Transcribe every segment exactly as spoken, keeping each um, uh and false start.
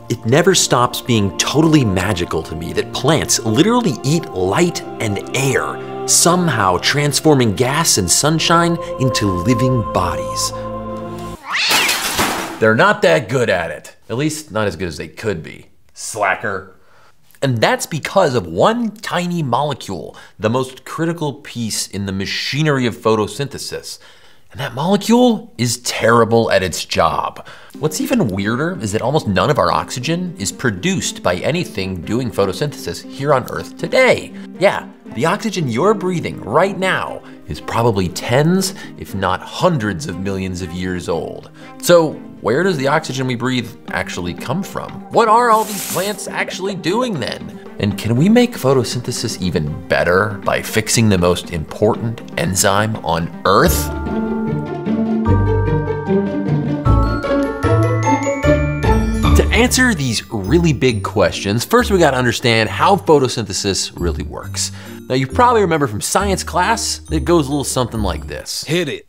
It never stops being totally magical to me that plants literally eat light and air, somehow transforming gas and sunshine into living bodies. They're not that good at it. At least not as good as they could be. Slacker. And that's because of one tiny molecule, the most critical piece in the machinery of photosynthesis. And that molecule is terrible at its job. What's even weirder is that almost none of our oxygen is produced by anything doing photosynthesis here on Earth today. Yeah, the oxygen you're breathing right now is probably tens, if not hundreds of millions of years old. So where does the oxygen we breathe actually come from? What are all these plants actually doing then? And can we make photosynthesis even better by fixing the most important enzyme on Earth? To answer these really big questions, first we gotta understand how photosynthesis really works. Now you probably remember from science class, it goes a little something like this. Hit it.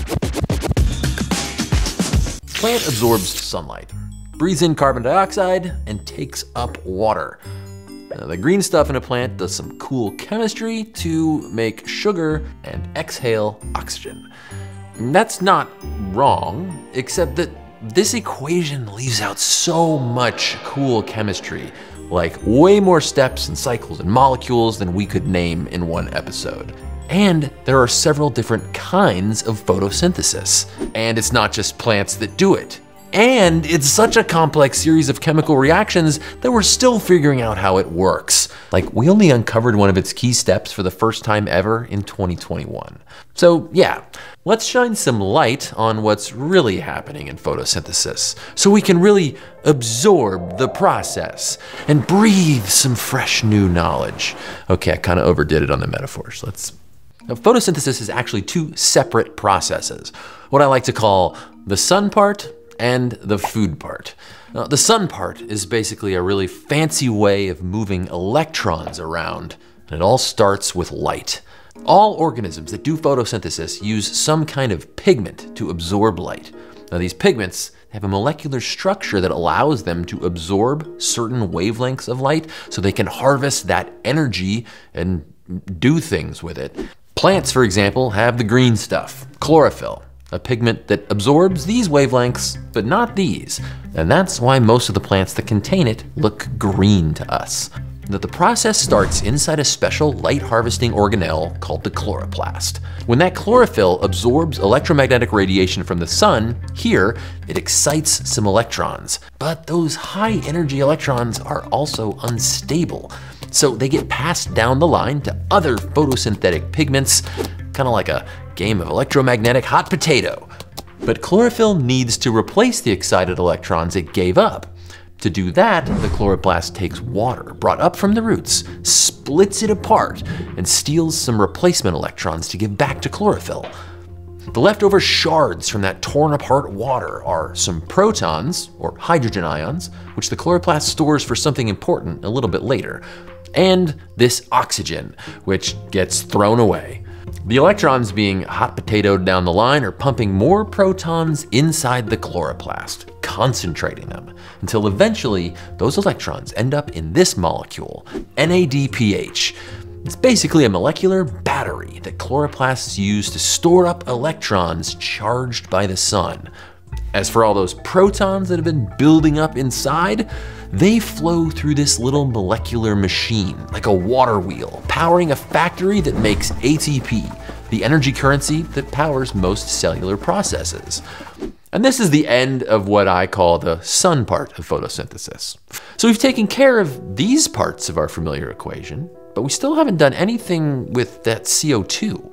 Plant absorbs sunlight, breathes in carbon dioxide, and takes up water. Now, the green stuff in a plant does some cool chemistry to make sugar and exhale oxygen. And that's not wrong, except that this equation leaves out so much cool chemistry, like way more steps and cycles and molecules than we could name in one episode. And there are several different kinds of photosynthesis. And it's not just plants that do it. And it's such a complex series of chemical reactions that we're still figuring out how it works. Like, we only uncovered one of its key steps for the first time ever in twenty twenty-one. So yeah, let's shine some light on what's really happening in photosynthesis so we can really absorb the process and breathe some fresh new knowledge. Okay, I kind of overdid it on the metaphors. Let's Now, photosynthesis is actually two separate processes, what I like to call the sun part and the food part. Now, the sun part is basically a really fancy way of moving electrons around, and it all starts with light. All organisms that do photosynthesis use some kind of pigment to absorb light. Now, these pigments have a molecular structure that allows them to absorb certain wavelengths of light so they can harvest that energy and do things with it. Plants, for example, have the green stuff, chlorophyll, a pigment that absorbs these wavelengths, but not these. And that's why most of the plants that contain it look green to us. Now, the process starts inside a special light harvesting organelle called the chloroplast. When that chlorophyll absorbs electromagnetic radiation from the sun, here, it excites some electrons. But those high energy electrons are also unstable. So they get passed down the line to other photosynthetic pigments, kind of like a game of electromagnetic hot potato. But chlorophyll needs to replace the excited electrons it gave up. To do that, the chloroplast takes water brought up from the roots, splits it apart, and steals some replacement electrons to give back to chlorophyll. The leftover shards from that torn apart water are some protons, or hydrogen ions, which the chloroplast stores for something important a little bit later, and this oxygen, which gets thrown away. The electrons being hot potatoed down the line are pumping more protons inside the chloroplast, concentrating them, until eventually those electrons end up in this molecule, N A D P H. It's basically a molecular battery that chloroplasts use to store up electrons charged by the sun. As for all those protons that have been building up inside, they flow through this little molecular machine, like a water wheel, powering a factory that makes A T P, the energy currency that powers most cellular processes. And this is the end of what I call the sun part of photosynthesis. So we've taken care of these parts of our familiar equation, but we still haven't done anything with that C O two,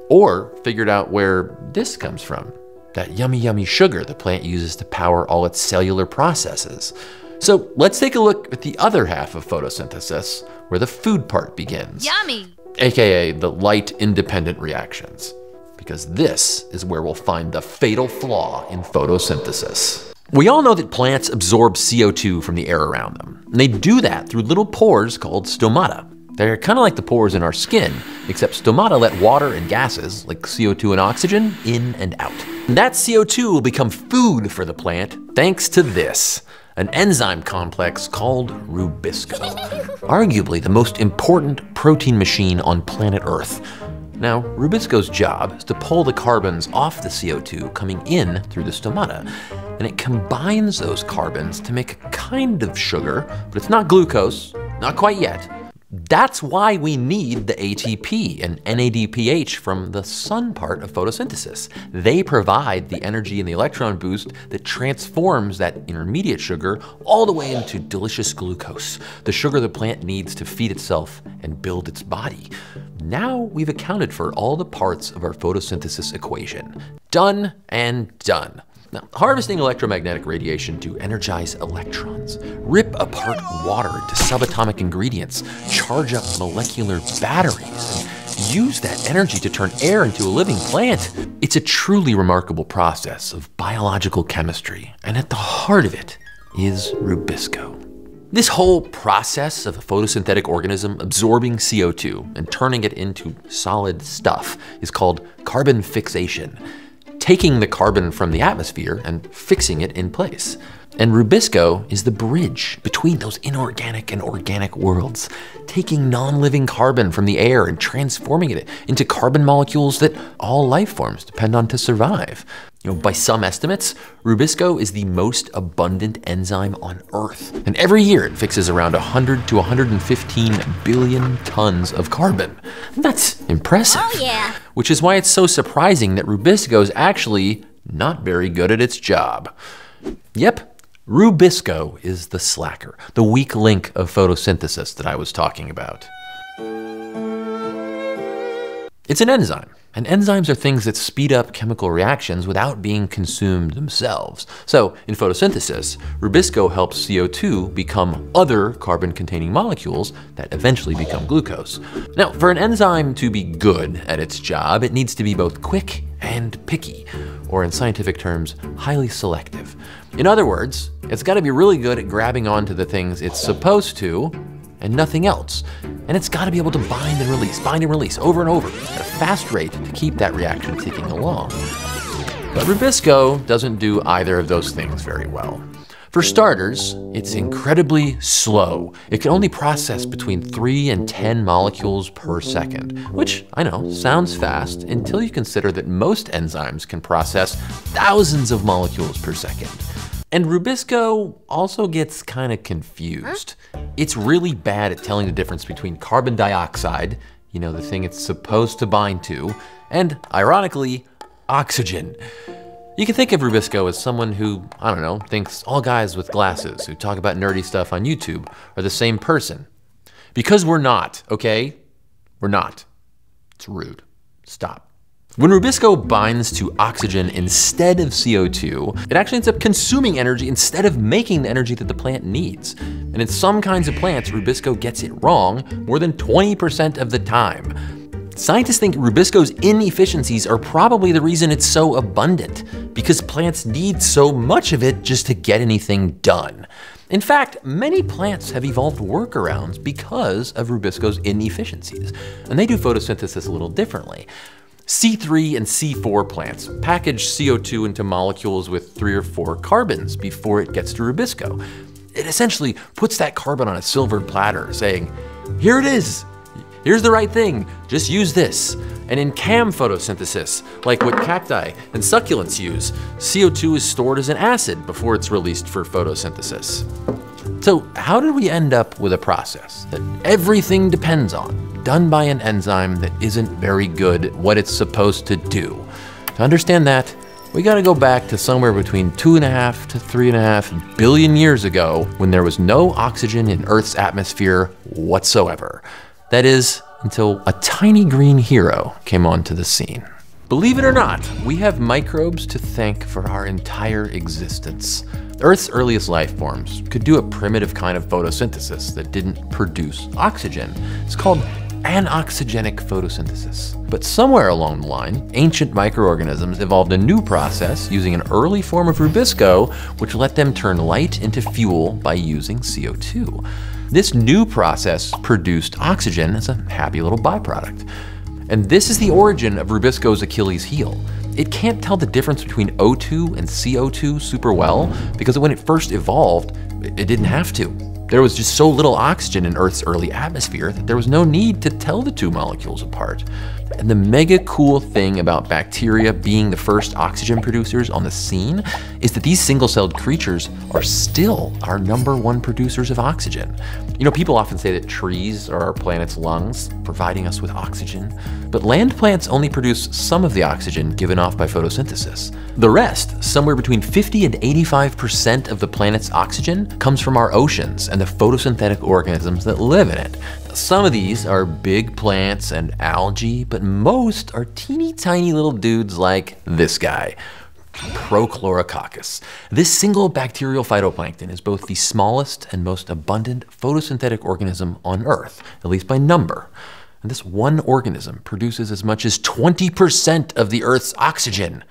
or figured out where this comes from, that yummy, yummy sugar the plant uses to power all its cellular processes. So let's take a look at the other half of photosynthesis, where the food part begins. Yummy! A K A the light-independent reactions. Because this is where we'll find the fatal flaw in photosynthesis. We all know that plants absorb C O two from the air around them. And they do that through little pores called stomata. They're kind of like the pores in our skin, except stomata let water and gases, like C O two and oxygen, in and out. And that C O two will become food for the plant thanks to this. an enzyme complex called rubisco, arguably the most important protein machine on planet Earth. Now, rubisco's job is to pull the carbons off the C O two coming in through the stomata, and it combines those carbons to make a kind of sugar, but it's not glucose, not quite yet. That's why we need the A T P and N A D P H from the sun part of photosynthesis. They provide the energy and the electron boost that transforms that intermediate sugar all the way into delicious glucose, the sugar the plant needs to feed itself and build its body. Now we've accounted for all the parts of our photosynthesis equation. Done and done. Now, harvesting electromagnetic radiation to energize electrons, rip apart water into subatomic ingredients, charge up molecular batteries, and use that energy to turn air into a living plant. It's a truly remarkable process of biological chemistry, and at the heart of it is rubisco. This whole process of a photosynthetic organism absorbing C O two and turning it into solid stuff is called carbon fixation, taking the carbon from the atmosphere and fixing it in place. And rubisco is the bridge between those inorganic and organic worlds, taking non-living carbon from the air and transforming it into carbon molecules that all life forms depend on to survive. You know, by some estimates, rubisco is the most abundant enzyme on Earth. And every year it fixes around one hundred to one hundred fifteen billion tons of carbon. That's impressive. Oh yeah. Which is why it's so surprising that rubisco is actually not very good at its job. Yep, rubisco is the slacker, the weak link of photosynthesis that I was talking about. It's an enzyme. And enzymes are things that speed up chemical reactions without being consumed themselves. So in photosynthesis, rubisco helps C O two become other carbon-containing molecules that eventually become glucose. Now, for an enzyme to be good at its job, it needs to be both quick and picky, or in scientific terms, highly selective. In other words, it's got to be really good at grabbing onto the things it's supposed to and nothing else. And it's got to be able to bind and release, bind and release over and over at a fast rate to keep that reaction ticking along. But rubisco doesn't do either of those things very well. For starters, it's incredibly slow. It can only process between three and ten molecules per second, which I know sounds fast until you consider that most enzymes can process thousands of molecules per second. And rubisco also gets kind of confused. It's really bad at telling the difference between carbon dioxide, you know, the thing it's supposed to bind to, and ironically, oxygen. You can think of rubisco as someone who, I don't know, thinks all guys with glasses who talk about nerdy stuff on YouTube are the same person. Because we're not, okay? We're not. It's rude. Stop. When rubisco binds to oxygen instead of C O two, it actually ends up consuming energy instead of making the energy that the plant needs. And in some kinds of plants, rubisco gets it wrong more than twenty percent of the time. Scientists think rubisco's inefficiencies are probably the reason it's so abundant, because plants need so much of it just to get anything done. In fact, many plants have evolved workarounds because of rubisco's inefficiencies, and they do photosynthesis a little differently. C three and C four plants package C O two into molecules with three or four carbons before it gets to rubisco. It essentially puts that carbon on a silver platter saying, here it is, here's the right thing, just use this. And in CAM photosynthesis, like what cacti and succulents use, C O two is stored as an acid before it's released for photosynthesis. So how did we end up with a process that everything depends on, done by an enzyme that isn't very good at what it's supposed to do? To understand that, we gotta go back to somewhere between two and a half to three and a half billion years ago when there was no oxygen in Earth's atmosphere whatsoever. That is, until a tiny green hero came onto the scene. Believe it or not, we have microbes to thank for our entire existence. Earth's earliest life forms could do a primitive kind of photosynthesis that didn't produce oxygen. It's called anoxygenic photosynthesis. But somewhere along the line, ancient microorganisms evolved a new process using an early form of rubisco, which let them turn light into fuel by using C O two. This new process produced oxygen as a happy little byproduct. And this is the origin of rubisco's Achilles heel. it can't tell the difference between O two and C O two super well because when it first evolved, it didn't have to. There was just so little oxygen in Earth's early atmosphere that there was no need to tell the two molecules apart. And the mega cool thing about bacteria being the first oxygen producers on the scene is that these single-celled creatures are still our number one producers of oxygen. You know, people often say that trees are our planet's lungs, providing us with oxygen, but land plants only produce some of the oxygen given off by photosynthesis. The rest, somewhere between fifty and eighty-five percent of the planet's oxygen, comes from our oceans and the photosynthetic organisms that live in it. Some of these are big plants and algae, but most are teeny tiny little dudes like this guy, Prochlorococcus. This single bacterial phytoplankton is both the smallest and most abundant photosynthetic organism on Earth, at least by number. And this one organism produces as much as twenty percent of the Earth's oxygen.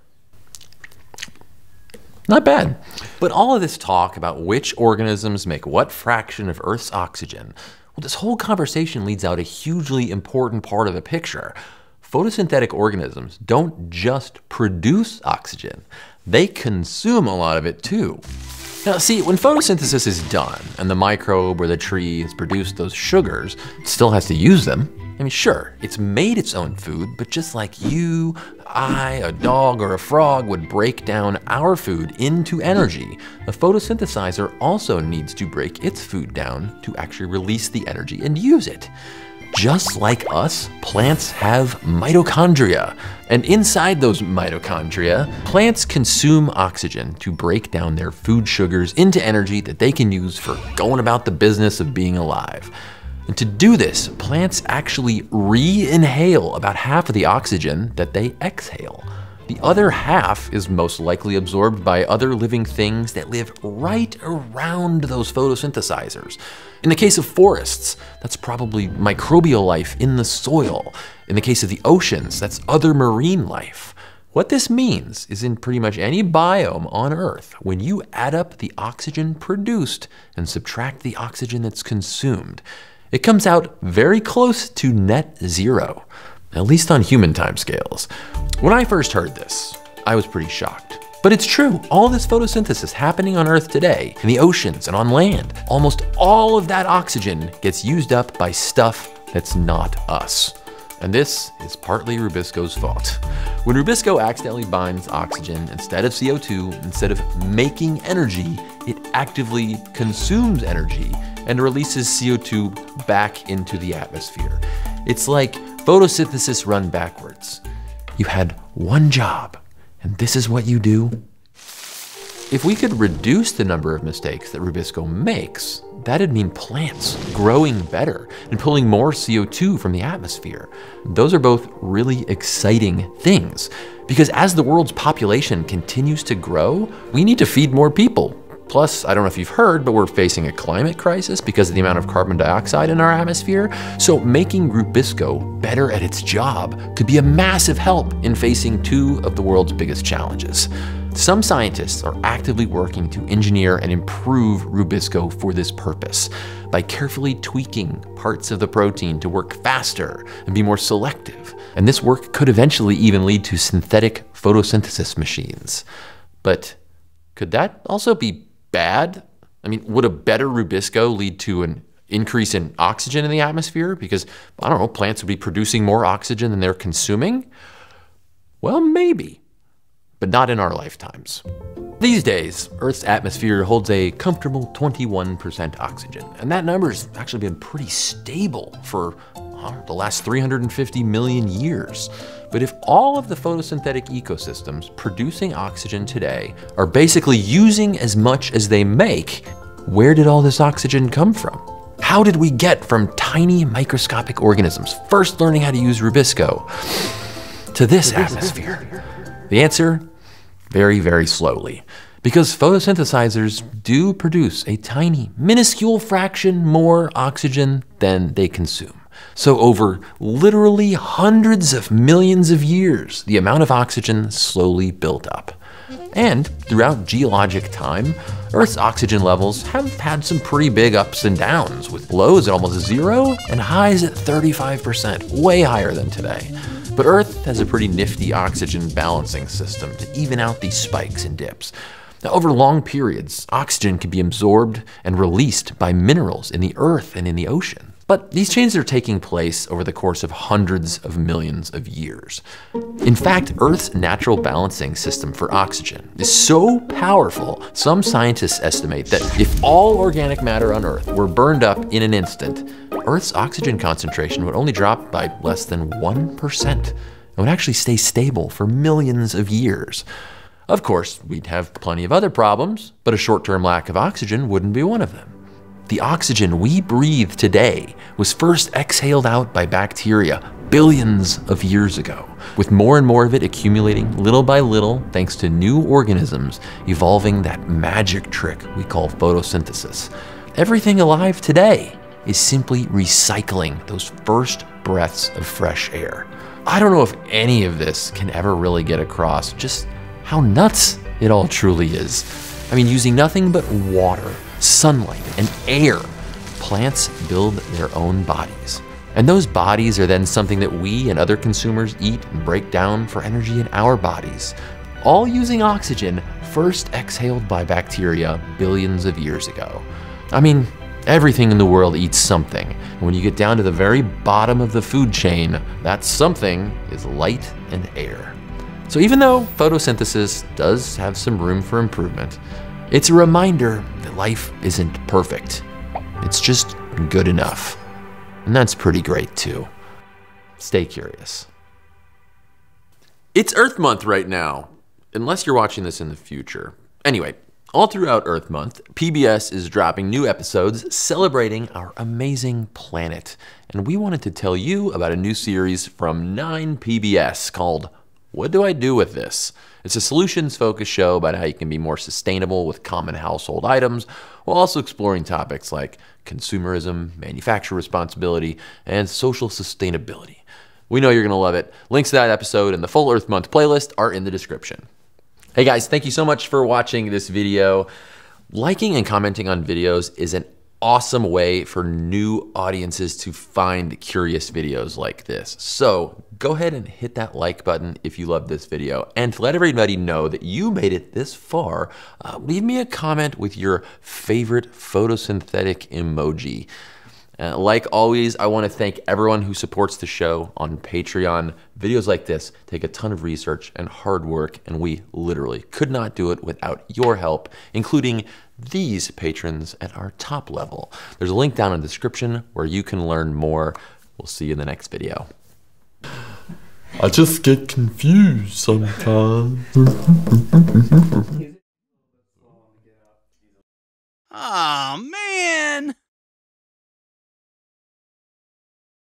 Not bad. But all of this talk about which organisms make what fraction of Earth's oxygen, well, this whole conversation leads out a hugely important part of the picture. Photosynthetic organisms don't just produce oxygen, they consume a lot of it too. Now see, when photosynthesis is done and the microbe or the tree has produced those sugars, it still has to use them. I mean, sure, it's made its own food, but just like you, I, a dog, or a frog would break down our food into energy, the photosynthesizer also needs to break its food down to actually release the energy and use it. Just like us, plants have mitochondria. And inside those mitochondria, plants consume oxygen to break down their food sugars into energy that they can use for going about the business of being alive. And to do this, plants actually re-inhale about half of the oxygen that they exhale. The other half is most likely absorbed by other living things that live right around those photosynthesizers. In the case of forests, that's probably microbial life in the soil. In the case of the oceans, that's other marine life. What this means is in pretty much any biome on Earth, when you add up the oxygen produced and subtract the oxygen that's consumed, it comes out very close to net zero, at least on human timescales. When I first heard this, I was pretty shocked. But it's true, all this photosynthesis happening on Earth today, in the oceans and on land, almost all of that oxygen gets used up by stuff that's not us. And this is partly rubisco's fault. When rubisco accidentally binds oxygen instead of C O two, instead of making energy, it actively consumes energy and releases C O two back into the atmosphere. It's like photosynthesis run backwards. You had one job, and this is what you do. If we could reduce the number of mistakes that rubisco makes, that'd mean plants growing better and pulling more C O two from the atmosphere. Those are both really exciting things, because as the world's population continues to grow, we need to feed more people. Plus, I don't know if you've heard, but we're facing a climate crisis because of the amount of carbon dioxide in our atmosphere. So making rubisco better at its job could be a massive help in facing two of the world's biggest challenges. Some scientists are actively working to engineer and improve rubisco for this purpose by carefully tweaking parts of the protein to work faster and be more selective. And this work could eventually even lead to synthetic photosynthesis machines. But could that also be bad? I mean, would a better rubisco lead to an increase in oxygen in the atmosphere? Because, I don't know, plants would be producing more oxygen than they're consuming? Well, maybe, but not in our lifetimes. These days, Earth's atmosphere holds a comfortable twenty-one percent oxygen, and that number's actually been pretty stable for uh, the last three hundred fifty million years. But if all of the photosynthetic ecosystems producing oxygen today are basically using as much as they make, where did all this oxygen come from? How did we get from tiny microscopic organisms first learning how to use rubisco to this atmosphere? The answer, very, very slowly. Because photosynthesizers do produce a tiny, minuscule fraction more oxygen than they consume. So over literally hundreds of millions of years, the amount of oxygen slowly built up. And throughout geologic time, Earth's oxygen levels have had some pretty big ups and downs, with lows at almost zero and highs at thirty-five percent, way higher than today. But Earth has a pretty nifty oxygen balancing system to even out these spikes and dips. Now, over long periods, oxygen can be absorbed and released by minerals in the earth and in the ocean. But these changes are taking place over the course of hundreds of millions of years. In fact, Earth's natural balancing system for oxygen is so powerful, some scientists estimate that if all organic matter on Earth were burned up in an instant, Earth's oxygen concentration would only drop by less than one percent. It would actually stay stable for millions of years. Of course, we'd have plenty of other problems, but a short-term lack of oxygen wouldn't be one of them. The oxygen we breathe today was first exhaled out by bacteria billions of years ago, with more and more of it accumulating little by little thanks to new organisms evolving that magic trick we call photosynthesis. Everything alive today is simply recycling those first breaths of fresh air. I don't know if any of this can ever really get across just how nuts it all truly is. I mean, using nothing but water, sunlight, and air, plants build their own bodies. And those bodies are then something that we and other consumers eat and break down for energy in our bodies, all using oxygen first exhaled by bacteria billions of years ago. I mean, everything in the world eats something. And when you get down to the very bottom of the food chain, that something is light and air. So even though photosynthesis does have some room for improvement, it's a reminder that life isn't perfect. It's just good enough. And that's pretty great too. Stay curious. It's Earth Month right now, unless you're watching this in the future. Anyway, all throughout Earth Month, P B S is dropping new episodes celebrating our amazing planet. And we wanted to tell you about a new series from nine P B S called What Do I Do With This? It's a solutions-focused show about how you can be more sustainable with common household items, while also exploring topics like consumerism, manufacturer responsibility, and social sustainability. We know you're gonna love it. Links to that episode and the full Earth Month playlist are in the description. Hey guys, thank you so much for watching this video. Liking and commenting on videos is an awesome way for new audiences to find curious videos like this. So go ahead and hit that like button if you love this video. And to let everybody know that you made it this far, uh, leave me a comment with your favorite photosynthetic emoji. Uh, like always, I want to thank everyone who supports the show on Patreon. Videos like this take a ton of research and hard work, and we literally could not do it without your help, including these patrons at our top level. There's a link down in the description where you can learn more. We'll see you in the next video. I just get confused sometimes. Aw, man!